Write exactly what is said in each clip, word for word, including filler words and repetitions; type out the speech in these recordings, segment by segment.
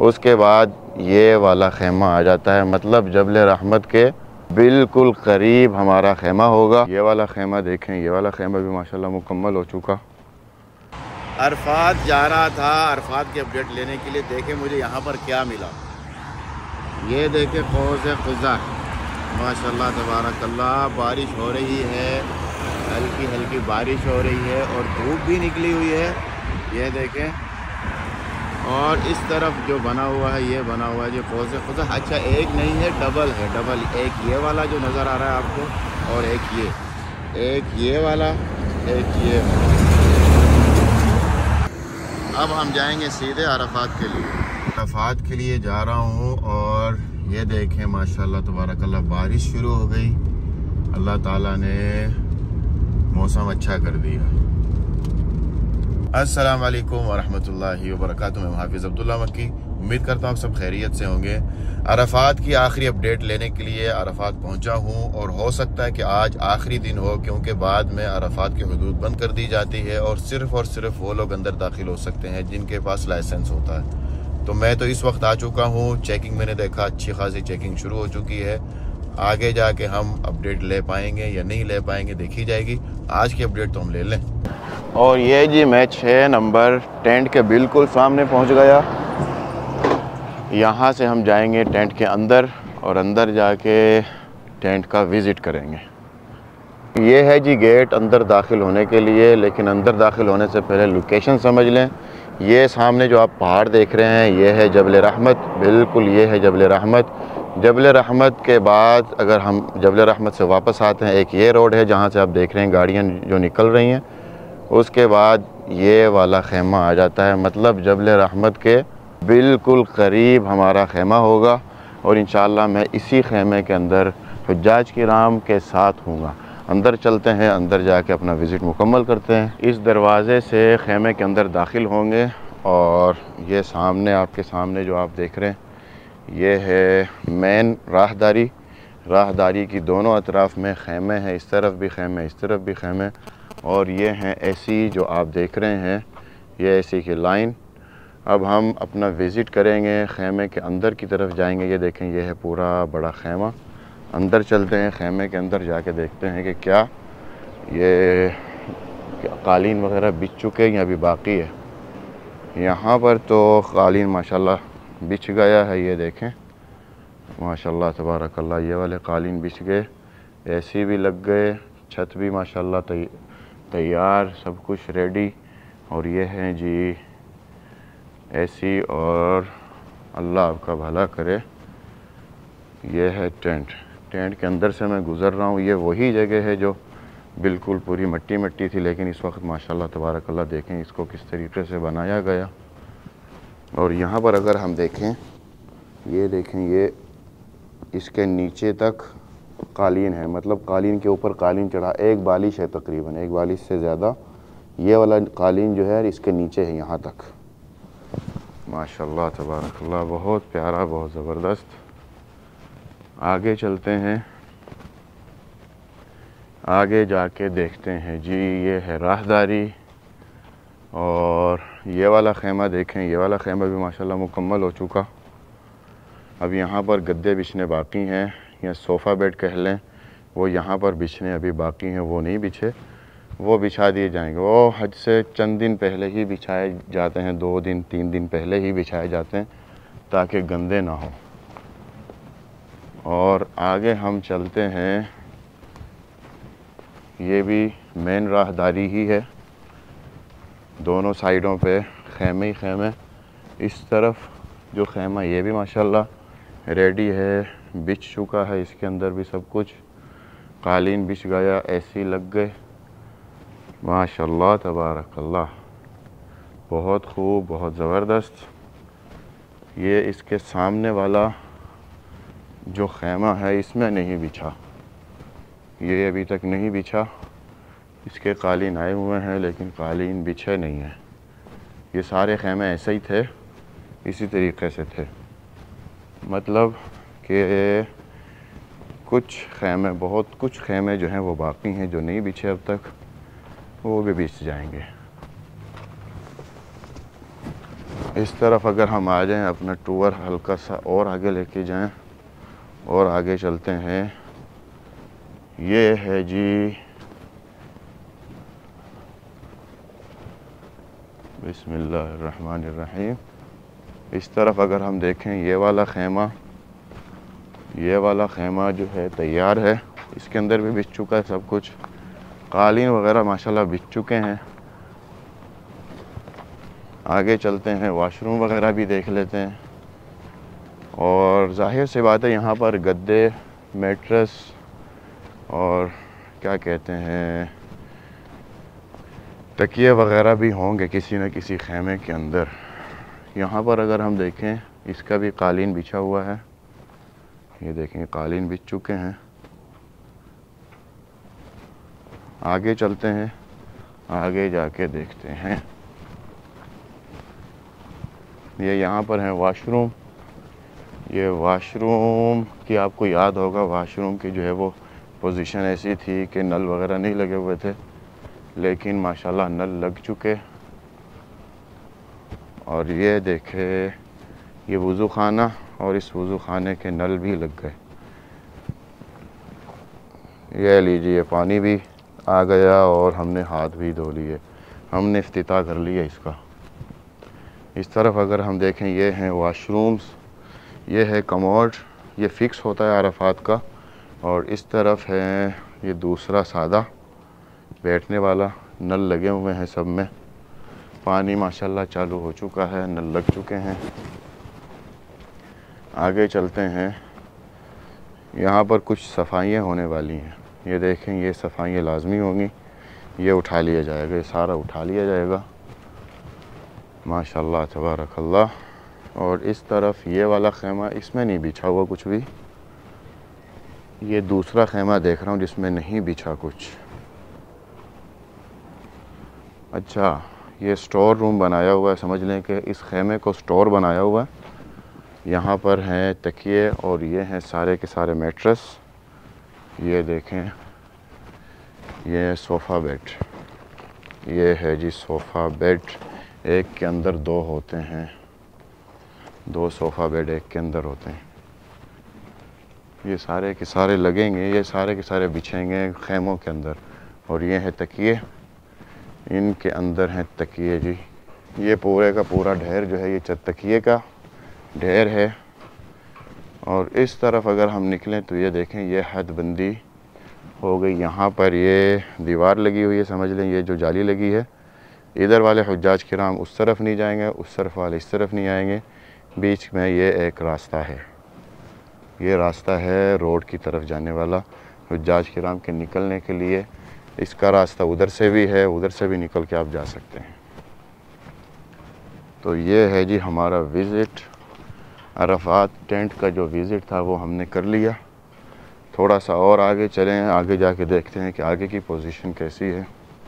उसके बाद ये वाला खेमा आ जाता है, मतलब जबल रहमत के बिल्कुल करीब हमारा खेमा होगा। ये वाला खेमा देखें, ये वाला खेमा भी माशाल्लाह मुकम्मल हो चुका। अरफात जा रहा था अरफात की अपडेट लेने के लिए, देखें मुझे यहाँ पर क्या मिला। ये देखें कौज़ क़ुज़ा, माशाल्लाह तबारकल्लाह। बारिश हो रही है, हल्की हल्की बारिश हो रही है और धूप भी निकली हुई है, ये देखें। और इस तरफ जो बना हुआ है, ये बना हुआ है जो कौज़ क़ुज़ा। अच्छा, एक नहीं है, डबल है, डबल। एक ये वाला जो नज़र आ रहा है आपको, और एक ये, एक ये वाला, एक ये वाला। अब हम जाएंगे सीधे अरफात के लिए। अरफात के लिए जा रहा हूँ और ये देखें माशाल्लाह तबारकल्लाह बारिश शुरू हो गई। अल्लाह ताला ने मौसम अच्छा कर दिया। अस्सलाम वालेकुम वरहमतुल्लाहि वबरकातुहू। मैं हाफिज़ अब्दुल्ला मक्की, उम्मीद करता हूँ आप सब खैरियत से होंगे। अरफात की आखिरी अपडेट लेने के लिए अरफात पहुँचा हूँ और हो सकता है कि आज आखिरी दिन हो, क्योंकि बाद में अरफात की हदूद बंद कर दी जाती है और सिर्फ़ और सिर्फ वो लोग अंदर दाखिल हो सकते हैं जिनके पास लाइसेंस होता है। तो मैं तो इस वक्त आ चुका हूँ। चेकिंग मैंने देखा अच्छी खासी चेकिंग शुरू हो चुकी है। आगे जाके हम अपडेट ले पाएंगे या नहीं ले पाएंगे देखी जाएगी। आज की अपडेट तो हम ले लें। और ये जी मैं छः नंबर टेंट के बिल्कुल सामने पहुंच गया। यहाँ से हम जाएंगे टेंट के अंदर और अंदर जाके टेंट का विज़िट करेंगे। ये है जी गेट अंदर दाखिल होने के लिए, लेकिन अंदर दाखिल होने से पहले लोकेशन समझ लें। ये सामने जो आप पहाड़ देख रहे हैं, ये है जबल रहमत, बिल्कुल ये है जबल रहमत। जबल रहमत के बाद अगर हम जबल रहमत से वापस आते हैं, एक ये रोड है जहाँ से आप देख रहे हैं गाड़ियाँ जो निकल रही हैं। उसके बाद ये वाला खेमा आ जाता है, मतलब जबल रहमत के बिल्कुल करीब हमारा खेमा होगा। और इंशाअल्लाह मैं इसी खेमे के अंदर हुज्जाज किराम के साथ हूँगा। अंदर चलते हैं, अंदर जाके अपना विज़िट मुकम्मल करते हैं। इस दरवाज़े से खेमे के अंदर दाखिल होंगे और ये सामने आपके सामने जो आप देख रहे हैं, ये है मेन राहदारी। राहदारी की दोनों अतराफ़ में खेमे हैं, इस तरफ भी खेमे, इस तरफ भी खेमे। और ये हैं एसी जो आप देख रहे हैं, ये एसी की लाइन। अब हम अपना विज़िट करेंगे, खेमे के अंदर की तरफ जाएंगे। ये देखें, ये है पूरा बड़ा खेमा। अंदर चलते हैं, खेमे के अंदर जाके देखते हैं कि क्या ये कालीन वगैरह बिछ चुके हैं या अभी बाकी है। यहाँ पर तो कालीन माशाल्लाह बिछ गया है, ये देखें माशाल्लाह तबारकल्लाह। ये वाले कालीन बिछ गए, एसी भी लग गए, छत भी माशाल्लाह तै तैयार, सब कुछ रेडी। और ये हैं जी एसी, और अल्लाह आपका भला करे। ये है टेंट। टेंट के अंदर से मैं गुज़र रहा हूँ। ये वही जगह है जो बिल्कुल पूरी मिट्टी मिट्टी थी, लेकिन इस वक्त माशाल्लाह तबारकल्लाह देखें इसको किस तरीके से बनाया गया। और यहाँ पर अगर हम देखें, ये देखें, ये इसके नीचे तक कालीन है, मतलब कालीन के ऊपर कालीन चढ़ा, एक बालिश है तकरीबन, एक बालिश से ज़्यादा। ये वाला कालीन जो है इसके नीचे है यहाँ तक। माशाल्लाह तबारकल्लाह, बहुत प्यारा, बहुत ज़बरदस्त। आगे चलते हैं, आगे जाके देखते हैं जी। ये है राहदारी और ये वाला खेमा देखें, ये वाला खेमा भी माशाल्लाह मुकम्मल हो चुका। अब यहाँ पर गद्दे बिछने बाकी हैं, या सोफ़ा बेड कह लें, वो यहाँ पर बिछने अभी बाकी हैं, वो नहीं बिछे, वो बिछा दिए जाएंगे। वो हज से चंद दिन पहले ही बिछाए जाते हैं, दो दिन तीन दिन पहले ही बिछाए जाते हैं ताकि गंदे ना हो। और आगे हम चलते हैं, ये भी मेन राहदारी ही है, दोनों साइडों पे खेमे ही खेमे। इस तरफ जो खेमा, ये भी माशाल्लाह रेडी है, बिछ चुका है, इसके अंदर भी सब कुछ। कालीन बिछ गया, एसी लग गए, माशाल्लाह तबारकल्लाह, बहुत खूब, बहुत ज़बरदस्त। ये इसके सामने वाला जो खेमा है इसमें नहीं बिछा, ये अभी तक नहीं बिछा। इसके कालीन आए हुए हैं लेकिन कालीन बिछे नहीं है। ये सारे खेमे ऐसे ही थे, इसी तरीके से थे, मतलब कि कुछ खेमे, बहुत कुछ खेमे जो हैं वो बाकी हैं जो नहीं बिछे अब तक, वो भी बिछ जाएंगे। इस तरफ अगर हम आ जाएं, अपना टूर हल्का सा और आगे लेके जाएं और आगे चलते हैं। ये है जी बिस्मिल्लाहिर्रहमानिर्रहीम। इस तरफ अगर हम देखें, ये वाला ख़ैमा ये वाला ख़ैमा जो है तैयार है। इसके अंदर भी बिछ चुका है सब कुछ, कालीन वगैरह माशाल्लाह बिछ चुके हैं। आगे चलते हैं, वाशरूम वगैरह भी देख लेते हैं। और जाहिर सी बात है, यहाँ पर गद्दे, मैट्रेस और क्या कहते हैं तकिए वगैरह भी होंगे किसी न किसी ख़ैमे के अंदर। यहाँ पर अगर हम देखें, इसका भी कालीन बिछा हुआ है। ये देखें, कालीन बिछ चुके हैं। आगे चलते हैं, आगे जाके देखते हैं। ये यहाँ पर है वाशरूम। ये वाशरूम की आपको याद होगा, वाशरूम की जो है वो पोजीशन ऐसी थी कि नल वगैरह नहीं लगे हुए थे, लेकिन माशाल्लाह नल लग चुके। और ये देखे, ये वज़ू खाना, और इस वज़ू खाने के नल भी लग गए। ये लीजिए, पानी भी आ गया और हमने हाथ भी धो लिए, हमने इफ्तिताह कर लिया इसका। इस तरफ अगर हम देखें, ये हैं वाशरूम्स, ये है कमोड, ये फ़िक्स होता है अरफात का। और इस तरफ है ये दूसरा सादा बैठने वाला, नल लगे हुए हैं सब में। पानी माशाल्लाह चालू हो चुका है, नल लग चुके हैं। आगे चलते हैं, यहाँ पर कुछ सफाइयाँ होने वाली हैं। ये देखें, ये सफाइयाँ लाजमी होंगी, ये उठा लिया जाएगा, ये सारा उठा लिया जाएगा माशाल्लाह तबारकल्लाह। और इस तरफ ये वाला ख़ैमा, इसमें नहीं बिछा हुआ कुछ भी। ये दूसरा ख़ैमा देख रहा हूँ जिसमें नहीं बिछा कुछ। अच्छा, ये स्टोर रूम बनाया हुआ है, समझ लें कि इस ख़ैमे को स्टोर बनाया हुआ है। यहाँ पर हैं तकिए और ये हैं सारे के सारे मैट्रेस। ये देखें, ये सोफ़ा बेड, ये है जी सोफ़ा बेड। एक के अंदर दो होते हैं, दो सोफ़ा बेड एक के अंदर होते हैं। ये सारे के सारे लगेंगे, ये सारे के सारे बिछेंगे ख़ैमों के अंदर। और ये है तकिए, इनके अंदर हैं तकिए जी। ये पूरे का पूरा ढेर जो है, ये तकिए का ढेर है। और इस तरफ अगर हम निकलें तो ये देखें, ये हदबंदी हो गई। यहाँ पर ये दीवार लगी हुई है, समझ लें ये जो जाली लगी है। इधर वाले हुज्जाज किराम उस तरफ नहीं जाएंगे, उस तरफ वाले इस तरफ नहीं आएंगे। बीच में ये एक रास्ता है, ये रास्ता है रोड की तरफ जाने वाला, हुज्जाज किराम के निकलने के लिए। इसका रास्ता उधर से भी है, उधर से भी निकल के आप जा सकते हैं। तो ये है जी हमारा विज़िट, अरफात टेंट का जो विज़िट था वो हमने कर लिया। थोड़ा सा और आगे चलें, आगे जाके देखते हैं कि आगे की पोजीशन कैसी है।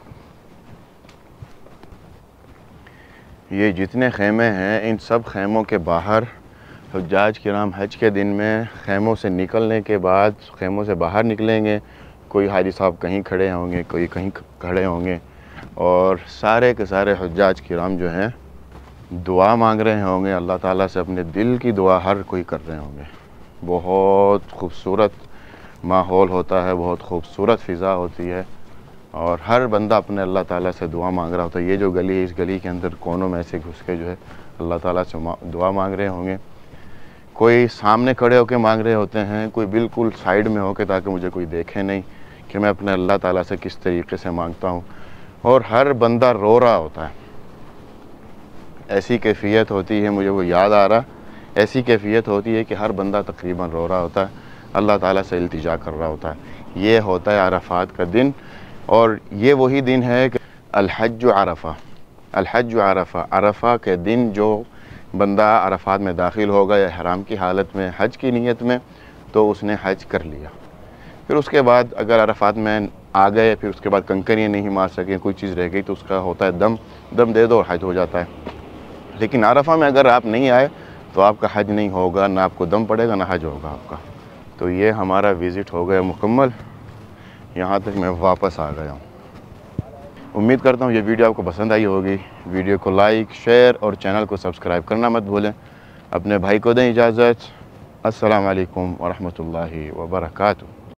ये जितने ख़ैमे हैं, इन सब ख़ैमों के बाहर हुज्जाज किराम हज के दिन में ख़ैमों से निकलने के बाद, ख़ैमों से बाहर निकलेंगे। कोई हाजी साहब कहीं खड़े होंगे, कोई कहीं खड़े होंगे, और सारे के सारे हुज्जाज किराम जो हैं दुआ मांग रहे होंगे अल्लाह ताला से, अपने दिल की दुआ हर कोई कर रहे होंगे। बहुत खूबसूरत माहौल होता है, बहुत खूबसूरत फ़िज़ा होती है, और हर बंदा अपने अल्लाह ताला से दुआ मांग रहा होता है। ये जो गली है, इस गली के अंदर कोनों में से घुस के जो है अल्लाह ताला से दुआ मांग रहे होंगे। कोई सामने खड़े होकर मांग रहे होते हैं, कोई बिल्कुल साइड में होकर, ताकि मुझे कोई देखे नहीं कि मैं अपने अल्लाह ताला से किस तरीके से मांगता हूँ। और हर बंदा रो रहा होता है, ऐसी कैफियत होती है, मुझे वो याद आ रहा, ऐसी कैफियत होती है कि हर बंदा तकरीबन रो रहा होता है, अल्लाह ताला से इल्तिजा कर रहा होता है। ये होता है अरफात का दिन। और ये वही दिन है कि अल-हज्ज अरफा, अल-हज्ज अरफा, अरफा के दिन जो बंदा अरफात में दाखिल होगा या हराम की हालत में हज की नीयत में, तो उसने हज कर लिया। फिर उसके बाद अगर अरफात में आ गए, फिर उसके बाद कंकरियाँ नहीं मार सके, कोई चीज़ रह गई, तो उसका होता है दम, दम दे दो और हज हो जाता है। लेकिन अरफा में अगर आप नहीं आए तो आपका हज नहीं होगा, ना आपको दम पड़ेगा, ना हज होगा आपका। तो ये हमारा विज़िट हो गया मुकम्मल। यहाँ तक मैं वापस आ गया हूँ। उम्मीद करता हूँ ये वीडियो आपको पसंद आई होगी। वीडियो को लाइक, शेयर और चैनल को सब्सक्राइब करना मत भूलें। अपने भाई को दें इजाज़त। अस्सलाम वालेकुम व रहमतुल्लाहि व बरकातुहू।